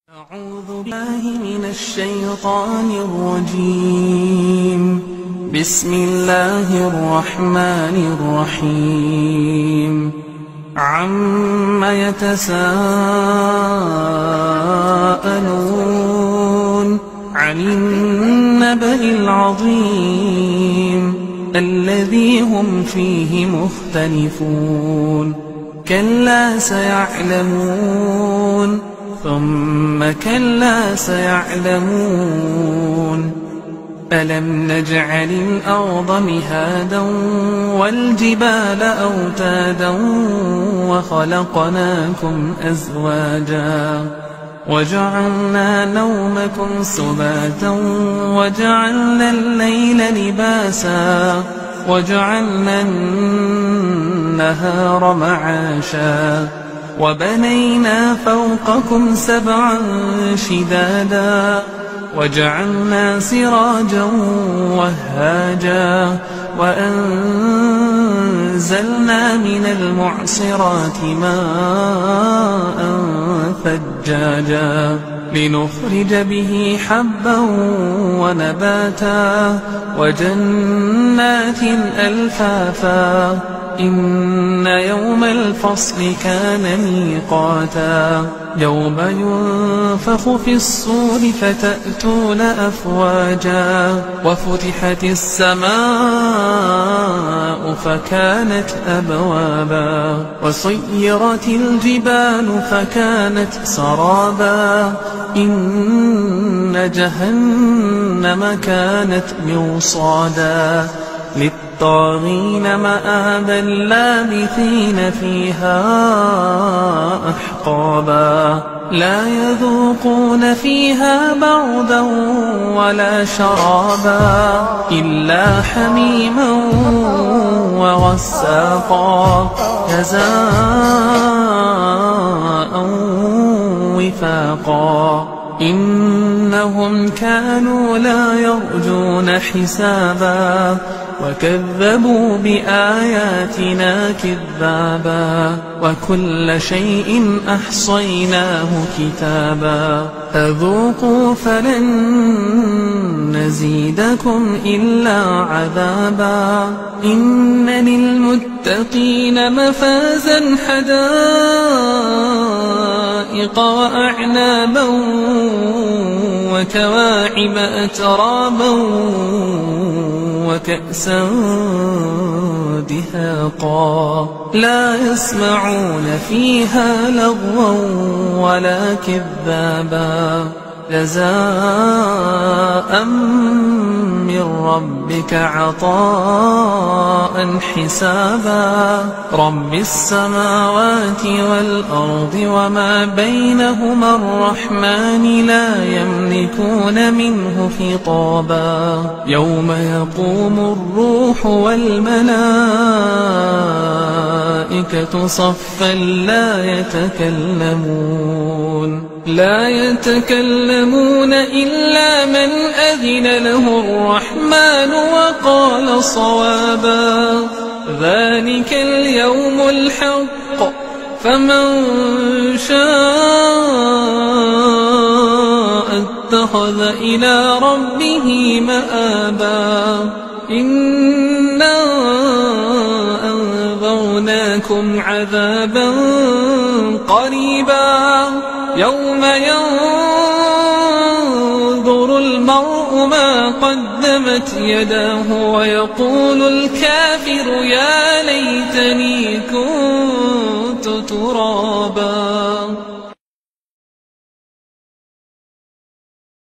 أعوذ بالله من الشيطان الرجيم. بسم الله الرحمن الرحيم. عم يتساءلون عن النبأ العظيم الذي هم فيه مختلفون. كلا سيعلمون ثم كلا سيعلمون. ألم نجعل الأرض مهادا والجبال أوتادا وخلقناكم أزواجا وجعلنا نومكم سباتا وجعلنا الليل لباسا وجعلنا النهار معاشا وبنينا فوقكم سبعا شدادا وجعلنا سراجا وهاجا وأنزلنا من المعصرات ماء ثجاجا لنخرج به حبا ونباتا وجنات ألفافا. إن يوم الفصل كان ميقاتا. يوم ينفخ في الصور فتأتون أفواجا وفتحت السماء فكانت أبوابا وسيرت الجبال فكانت سرابا. إن جهنم كانت مرصادا للطاغين مآبا لابثين فيها أحقابا. لا يذوقون فيها بردا ولا شرابا إلا حميما وغساقا جزاء وفاقا. إنهم كانوا لا يرجون حسابا وكذبوا بآياتنا كذابا وكل شيء أحصيناه كتابا. فذوقوا فلن نزيدكم إلا عذابا. إن للمتقين مفازا حدائق وأعنابا وكواعب أترابا وكأسا دهاقا. لا يسمعون فيها لغوا ولا كذابا. جزاء من ربك عطاء حسابا. رب السماوات والأرض وما بينهما الرحمن لا يملكون منه خطابا. يوم يقوم الروح والملائكة صفا لا يتكلمون إلا من أذن له الرحمن وقال صوابا. ذلك اليوم الحق فمن شاء اتخذ إلى ربه مآبا. إنا أنذرناكم عذابا قريبا يوم ينظر المرء ما قدمت يداه ويقول الكافر يا ليتني كنت ترابا.